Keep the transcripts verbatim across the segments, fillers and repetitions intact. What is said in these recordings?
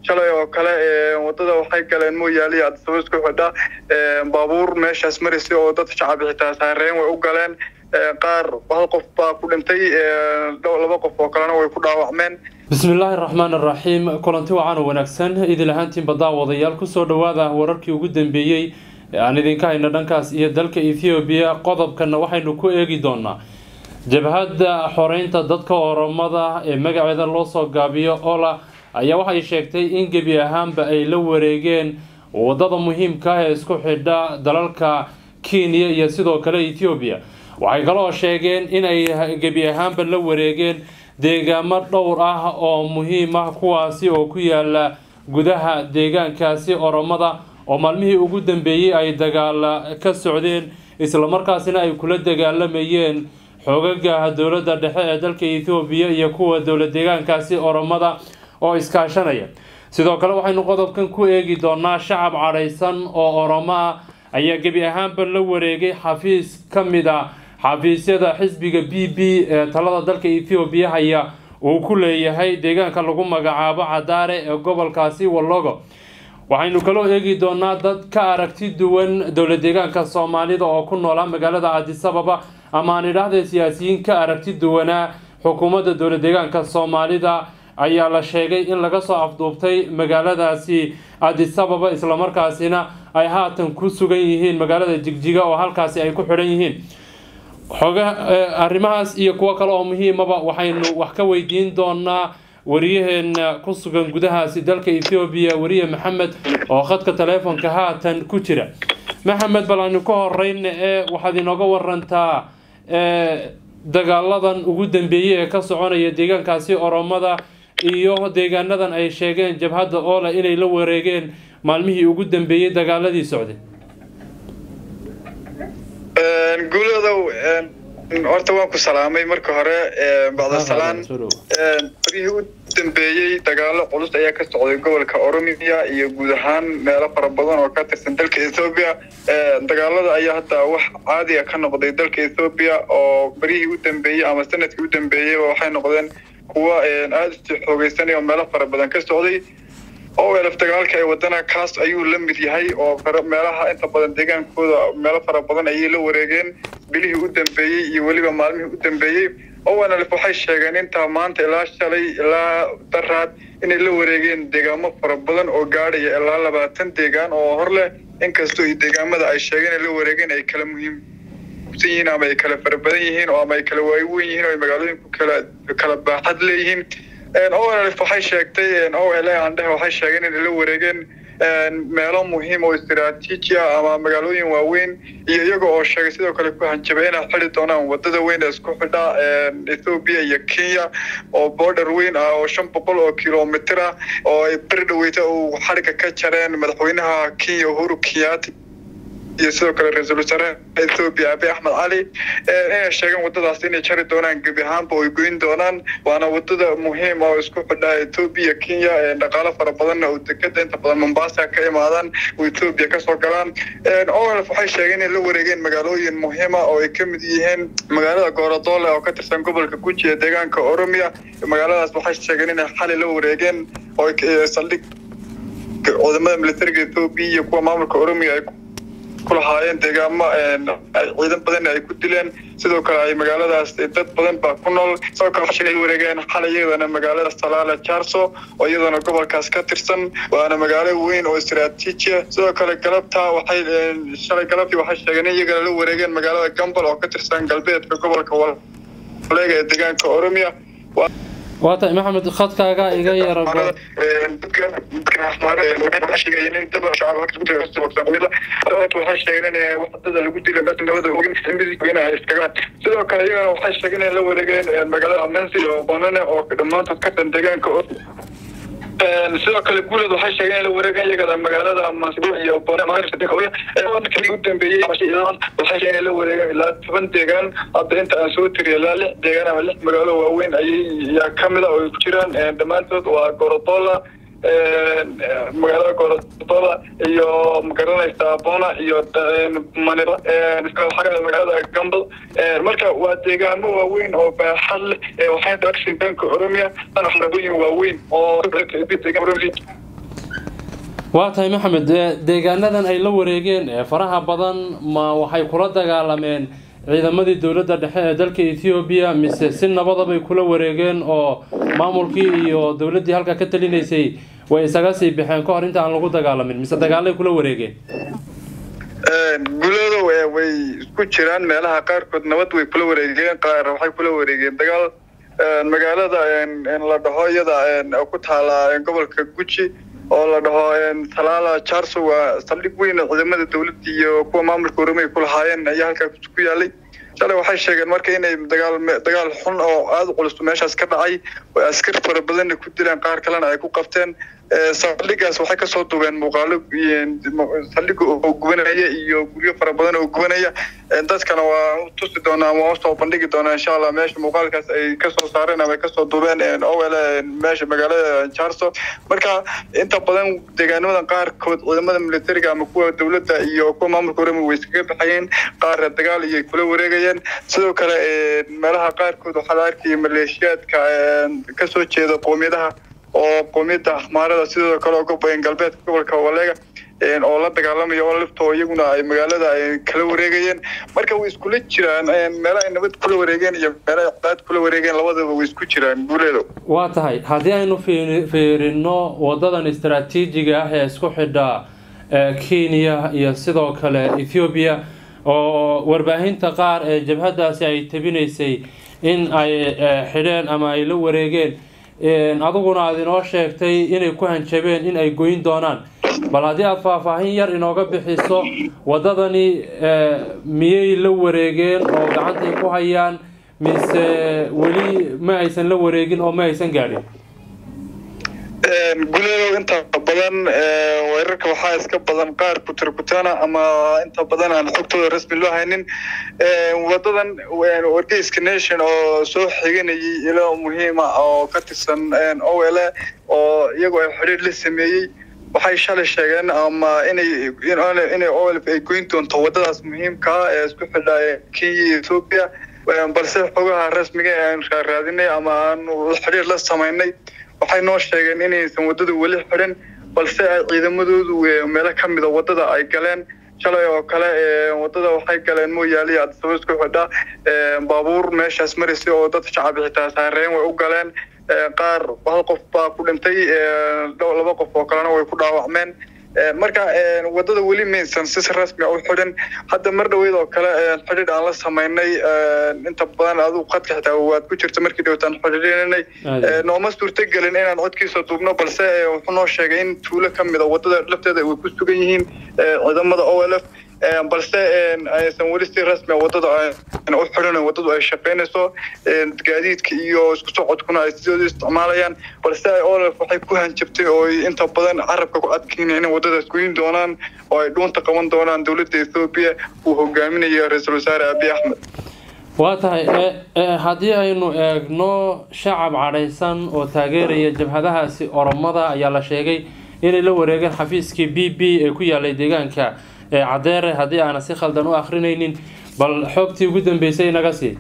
shalay oo kale wadada waxay galeen mooyaali aad soo isku xidha baabuur meeshaas marisay oo dad shacab xitaa saareen way u galeen qaar hal qof baa ku dhintay laba qof oo kalena way ku dhaawacmeen. bismillaahi raxmaani raxiim kulanti wacan wanaagsan idil ahaantiin baddaawadayaal ku soo dhawaada wararkii ugu dambeeyay aan idinka hayna dhankaas iyo dalka Ethiopia qodobkana waxaynu ku eegi doonaa jabhadda xoreynta dadka Oromada ee magaceeda loo soo gaabiyo Ola ayaa waxay sheegtay in gebi ahaanba ay la wareegeen wadada muhiimka ah ee isku xidha dalalka Kenya iyo sidoo kale Ethiopia waxay kaloo sheegeen in ay gebi ahaanba la wareegeen deegaamo dhowr ah oo muhiim ah kuwaasi oo ku yaala gudaha deegaankaasi Oromada oo maalmihii ugu dambeeyay ay dagaal ka socdeen isla markaasina ay kula dagaalamayeen xogaga dawladda dhexe ee dalka Ethiopia iyo kuwa dawlad deegaankaasi Oromada oo iskaashanaya. sidoo kale waxaynu qodobkan ku eegi doonaa shacab cadhaysan oo Oromo ah ayaa gebi ahaanba la wareegay xafiis kamid ah xafiisyada xisbiga B B ee talada dalka Ethiopia haya oo ku leeyahay deegaanka lagu magacaabo Cadaare ee gobolkaasi Walogo. waxaynu kaloo eegi doonaa dad ka aragti duwan dawlad deegaanka Soomaalida oo ku nool magaalada Addis Ababa ama aan idhaahdo siyaasiyiin ka aragti duwana xukuumadda dawlad deegaanka Soomaalida ayaa la sheegay in laga soo afduubtay magaaladaasi Addis Ababa isla markaasina ay haatan ku sugan yihiin magaalada Jigjiga oo halkaasi ay ku xiran yihiin. xoga arrimahaas iyo kuwa kale oo muhiimaba waxaynu wax ka weydiin doonaa wariyaheena ku sugan gudahaasi dalka Ethiopia wariye Maxamed oo khadka telefoonka haatan ku jira. Maxamed balaanu ka horeyn ee waxaad inooga warantaa ee dagaaladan ugu dambeeyay ee ka soconaya deegaankaasi Oromada iyo deegaanadan ay sheegeen jabhadda Ola inay la wareegeen maalmihii ugu dambeeyay dagaaladii socday. een guuladow een horta waan ku salaamay marka hore ee bacda salaan een barihii u dambeeyay dagaalo culus ayaa ka socday gobolka Oromia iyo guud ahaan meelo fara badan oo ka tirsan dalka Ethiopia. ee dagaalada ayaa hadda wax caadi ah ka noqday dalka Ethiopia oo barihii u dambeeyay ama sanadkii u dambeeyay waxay noqdeen kuwa een aad u xoogaysanay oo meelo fara badan ka socday oo weelaf dagaalka ay wadana kaas ayuu la mid yahay oo meelaha inta badan deegaankooda meelo fara badan ay la wareegeen bilihii u dambeeyay iyo waliba maalmihii u dambeeyay oo weelaf waxay sheegeen inta maanta ilaa shalay ilaa daraad inay la wareegeen deegaamo fara badan oo gaadhaya ilaa labaatan deegaan oo hor leh inkastoo ay deegaamada ay sheegeen in la wareegeen ay kala muhiim yihiin ama ay kala fara badan yihiin oo ama ay kala waaweyn yihiin oo magaalooyinku kala kala baaxad leeyihiin. een oo waxay sheegtay een oo ilaa aan waxay sheegeen in la wareegeen een meelo muhiim oo istiraatiiji ah ama magaalooyin waaweyn iyo iyaga oo sheegay sidoo kale ku hanjabay inay xili doonaan wadada weyn ee isku xidha een Ethiopia iyo Kenya oo border weyn ah oo shan boqol oo kiiloomitir ah oo ay bardhaweyta oo xariga ka jareen madaxweynaha Kenya Uhuru Kenyatta iyo sidoo kale ra'iisul wasaaraha Ethiopia Abiy Ahmed Ali ee sheegeen wadadaas inay jari doonaan gebi ahaanba oo goyn doonaan waana wadada muhiim oo isku xidha Ethiopia Kenya ee dhaqaale fara badan oo dekada inta badan Mombasa ka imaadaan oo Ethiopia ka soo galaan. een oo waxay sheegeen in la wareegeen magaalooyin muhiim ah oo ay ka mid yihiin magaalada Gorodole oo ka tirsan gobolka Guji ee deegaanka Oromia. magaaladaas waxay sheegeen in xal la wareegeen oo saldhig ciidamada militariga Ethiopia iyo kuwa maamulka Oromia ay kula haayeen deegaamo een ciidan badan ay ku dileen sidoo kale ay magaaladaas dad badan baa ku nool sidoo kale waxay wareegeen xalayadana magaalada Salaala Charso oo iyadana gobolkaas ka tirsan waana magaalo weyn oo istiraatiiji ah. sidoo kale galabta waxay shalay galabtii waxay sheegeen in iyaga la wareegeen magaalada Gambal oo ka tirsan galbeedka gobolka Walaga ee deegaanka Oromia. waata Maxamed khadkaaga iga yara sidoo kale iyagana waxay sheegeen in la wareegeen magaalada Mansi oo banana oo dhamaantood ka tan deegaanka een sidoo kale guulad waxay sheegeen in la wareegeen iyagana magaalada Mansi iyo banana ee wadkii u dambeeyay waxay sheegeen in la wareegeen ilaa toban deegaan hadda inta aan soo tiriyay ilaa lix deegaan ama lix magaalo waaweyn ay ka mid ah oo ku jiraan dhamaantood waa Gorodole magaalada gobolada iyo magaranaysa Bona iyo Manila xagga magaalada Gambal marka waa deegaano waaweyn oo baaxad leh waxay dadka danka Oromia tan xarabooyin waaweyn oo waa tahay Maxamed deegaanadan ay la wareegeen faraha badan ma waxay kula dagaalameen ciidamadii dawladda dhexe ee dalka Ethiopia mise si nabad ah ay kula wareegeen oo maamulkii iyo dawladdii halka ka talinaysay way isaga sii bixeen ka hor inta aan lagu dagaalamin mise dagaalay kula wareegeen gulada way isku jiraan meelaha qaar kood nabad way kula wareegeen qaar waxay kula wareegeen dagaal magaalada in la dhaho iyada ku taala gobolka Guji oo la dhaho Salaala Charso waa saldhig weyn oo ciidamada dawladda iyo kuwa maamulka Oromia ku lahaayeen ayaa halka ku yaalay shalay waxay sheegeen marka inay dagaal dagaal xun oo aad u culus meeshaas ka dhacay oo askar fara badan ku dileen qaar kalena ay ku qabteen saldhigaas waxay ka soo duubeen muuqaalo saldhig oo gubanaya iyo guryo fara badan oo gubanaya dadkana waa tusi doonaa oo soo bandhigi doonaa insha Allah meesha muuqaalkaas ay ka soo saareen ama ka soo duubeen oo wala meesha magaalada Charso marka inta badan deegaanada qaar kood ciidamada militariga ama kuwa dawladda iyo kuwa maamulka Oromia way iskaga baxayeen qaar dagaal iyo kula wareegayeen sidoo kale meelaha qaar kood waxa la arkay maleeshiyaadka ka soo jeeda qoomiyadaha oo qoomiyada Ahmaarada sidoo kale uga bayn galbeedka gobolka Walega oo la dagaalamayo oo lifto iyaguna ay magaalada ay kala wareegayeen marka way isku jiraan meelaha nabad kula wareegeen iyo meelaha cadaad kula wareegeen labadaba way isku jiraan guuleedo waa tahay hadii aynu fiirino wadadan istiraatiijiga ah ee isku xidha Kenya iyo sidoo kale Ethiopia oo warbaahinta qaar ee jabhadaasi ay tabinaysay in ay xidheen ama ay la wareegeen aduguna aad inoo sheegtay inay ku hanjabeen in ay goyn doonaan bal hadii aad faahfaahin yar inooga bixiso wadadani miyay la wareegeen oo gacanta ku hayaan mise wali ma aysan la wareegin oo ma aysan gaadhin guleedo inta badan weerarka waxaa iska badan qaar ku tirkutana ama inta badan aan xogtooda rasmi loo haynin wadadan wargeyska nation oo soo xiganayay ilo muhiim ah oo ka tirsan O L A oo iyagu ay xiriir la sameeyay waxay shalay sheegeen ama inay inay O L A ay goyn doonto wadadaas muhiimka ah ee isku xidha Kenya iyo Ethiopia balse xogaha rasmiga ah aan raadinay ama aan xiriir la sameynay waxay noo sheegeen inaysan wadada wali xiran balse ciidamadoodu meelo ka mid ah wadada ay galeen shalay oo kale wadada waxay galeen mooyaali aad soo isku xidha baabuur meeshaas marisay oo dad shacab xitaa saareen way u galeen qaar hal qof baa ku dhintay laba qof oo kalena way ku dhaawacmeen marka wadada wali meesan si rasmi ah u xiran hadda mar dhaweyd oo kale xiriir aan la sameynay inta badan aad u qadka xitaa waad ku jirta markii dhawtaan xiriirinay nooma suurta galin inaan codkiisa duubno balse wuxuu noo sheegay in tuulo ka mid ah wadada lafteeda ay ku sugan yihiin ciidamada O L F balse aysan wali si rasmi ah wadada u xiran wadadu ay shaqeynayso gaadiidka iyo isku socodkuna ay sidoo isticmaalayaan balse O L F waxay ku hanjabtay oo inta badan carabka ku adkeynay in wadadaas goyn doonaan oo ay dhuunta qaban doonaan dawladda Ethiopia uu hogaaminayo Ra'iisul Wasaare Abiy Ahmed waa tahay hadii aynu eegno shacab cadhaysan oo taageeraya jabhadahaasi Oromada ayaa la sheegay inay la wareegeen xafiiskii B B ee ku yaalay deegaanka cadeere hadii aan si khaldan u akhrinaynin bal xogtii ugu dambeysay naga sii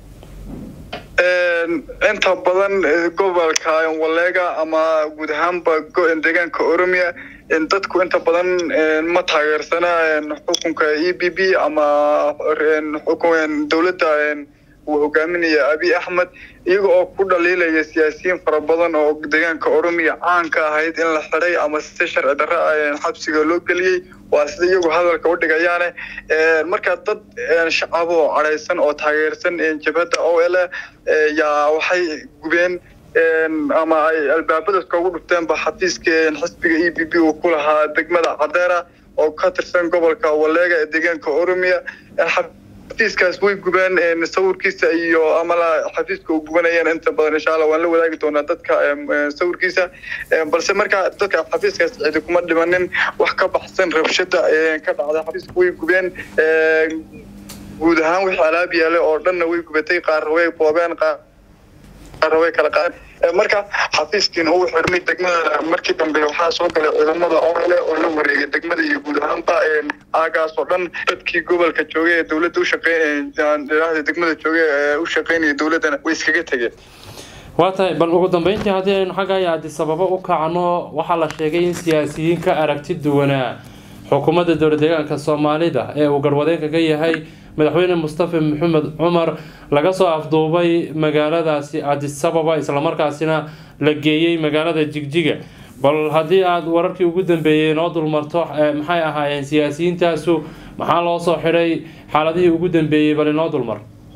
inta badan gobolka Walega ama guud ahaanba deegaanka Oromia in dadku inta badan ma taageersana xukunka E B B ama xukunka dawladda uu hogaaminayo Abiy Ahmed iyaga oo ku dhaliilaya siyaasiyiin fara badan oo deegaanka Oromia caan ka ahayd in la xiray ama si sharci darro ah xabsiga loo galiyay waa sida iyagu hadalka u dhigayaan marka dad shacab oo cadhaysan oo taageersan jabhada O L A yaa waxay gubeen ama ay albaabada ugu dhufteen ba xafiiska xisbiga E B B oo ku lahaa degmada Cadeera oo ka tirsan gobolka Walega ee deegaanka Oromia xafiiskaas way gubeen sawirkiisa iyo amala xafiiska uu gubanayeen inta badan insha Allah waan la wadaagi doonaa dadka sawirkiisa balse marka dadka xafiiskaas cid kuma dhimanin wax ka baxsan rabshada ka dhacday xafiiska way gubeen guud ahaan wixii alaab yaale oo dhan way gubatay qaar way boobeen qaar way kala qaad marka xafiiskiina uu xirmay degmada markii dambe waxaa soo galay ciidamada oole oo la wareegay degmada iyo guud ahaanba aagaas oo dhan dadkii gobolka joogay ee dowladda u shaqeynayay degmada joogay ee u shaqeynayay dowladana way iskaga tageen. waa tahay bal ugu dambeyntii haddii aynu xagga Addis Ababa u kacno waxaa la sheegay in siyaasiyiin ka aragti duwanaa xukuumadda dowladda deegaanka Soomaalida ee uu garwadeenka ka yahay madaxweyne Mustafa Maxamed Cumar laga soo afduubay magaaladaasi Addis Ababa isla markaasina la geeyay magaalada Jigjiga. bal haddii aad wararkii ugu dambeeyay noo dulmarto maxay ahaayeen siyaasiyiintaasu maxaa loo soo xiray xaaladihii ugu dambeeyay bal inoo dulmar.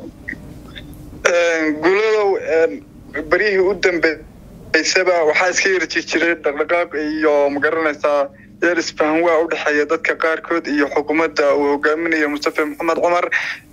guuladow barihii u dambeysaba waxaa iska yiri jiray dhaqdhaqaaq iyo magaranaysaa yar isfahan waa u dhaxeeya dadka qaarkood iyo xukuumadda uu hogaaminayo Mustafa Maxamed Cumar.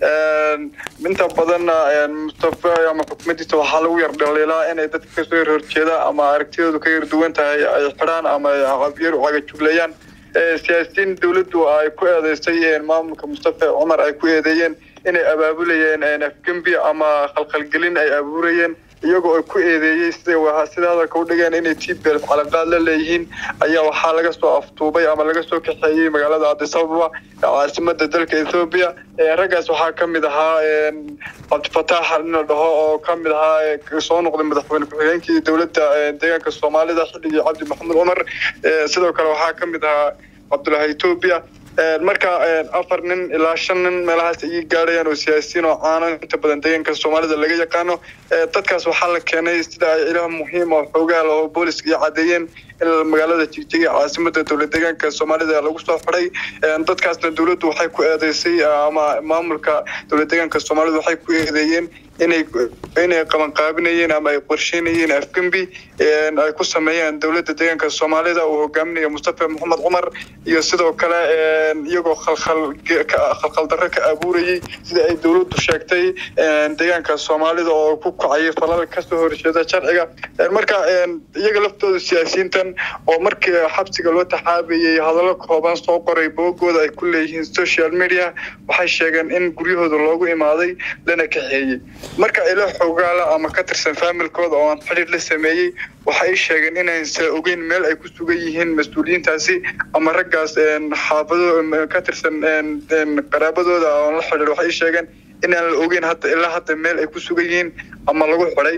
inta badan Mustafa ama xukuumaddiisa waxaa lagu yar dhaliilaa inay dadka ka soo horjeeda ama aragtidoodu ka yar duwan tahay ay xiraan ama cabyar u cagajuglayaan. siyaasiyiin dowladdu ay ku eedeysay maamulka Mustafa Cumar ay ku eedeeyeen inay abaabulayeen afgembi ama khalkhalgelin ay abuurayeen iyagoo ay ku eedeeyay sida waxa sida hadalka u dhigeen inay T P L F xalaqaad la leeyihiin ayaa waxaa laga soo aftuubay ama laga soo kaxeeyay magaalada Addis Ababa caasimadda dalka Ethiopia. raggaas waxaa ka mid ahaa Cabdi Fataax al-Dhaho oo ka mid ahaa soo noqday madaxweyne ku-xigeenkii dowladda deegaanka Soomaalida xilligii Cabdi Maxamed Cumar. sidoo kale waxaa ka mid ahaa Cabdullaahi Ethiopia. marka afar nin ilaa shan nin meelahaas ay gaarayaan oo siyaasiyiin oo caan inta badan deegaanka Soomaalida laga yaqaano. dadkaas waxaa la keenay sida ay ilaah muhiim oo xoogaal oo booliska iyo cadeeyeen in magaalada Jigjiga caasimadda dowladda deegaanka Soomaalida lagu soo xiray. dadkaasna dowladdu waxay ku eedeysay ama maamulka dowladda deegaanka Soomaalida waxay ku eedeeyeen inay inay qaban qaabinayeen ama ay qorsheynayeen afgembi ay ku sameeyeen dowladda deegaanka Soomaalida uu hogaaminayo Mustafa Maxamed Cumar iyo sidoo kale iyagoo khalkhal khalkhal darro ka abuurayay sida ay dowladdu sheegtay deegaanka Soomaalida oo ku kacay falal ka soo horjeeda sharciga. marka iyaga laftooda siyaasiyiintan oo markii xabsiga loo taxaabayay hadallo kooban soo qoray boogooda ay ku leeyihiin social media waxay sheegeen in guryahooda loogu imaaday lana kaxeeyay. marka ila xoogaala ama ka tirsan familkooda oo aan xiriir la sameeyay waxay sheegeen inaysan ogeyn meel ay ku sugan yihiin mas'uuliyiintaasi ama raggaas xaafado ka tirsan qaraabadooda oo la xiriir waxay sheegeen inaan la ogeyn hadda ilaa hadda meel ay ku sugan yihiin ama lagu xiray.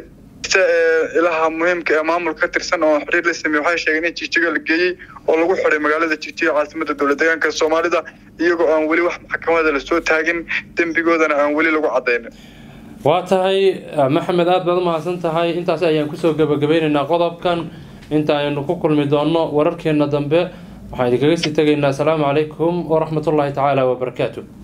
ilaha muhiimka ee maamulka ka tirsan oo xiriir la sameeyay waxay sheegeen in Jigjiga la geeyay oo lagu xiray magaalada Jigjiga caasimadda dowladda deegaanka Soomaalida iyagoo aan weli wax maxkamadda la soo taagin dambigoodana aan weli lagu cadeynin. waa tahay Maxamed aad baad mahadsan tahay intaas ayaan ku soo gabagabaynaynaa qodobkan inta aynu ku kulmi doono wararkeena dambe waxaan idinkaga sii tagaynaa. Assalaamu calaykum wa rahmatullahi ta'ala wa barakaatuh.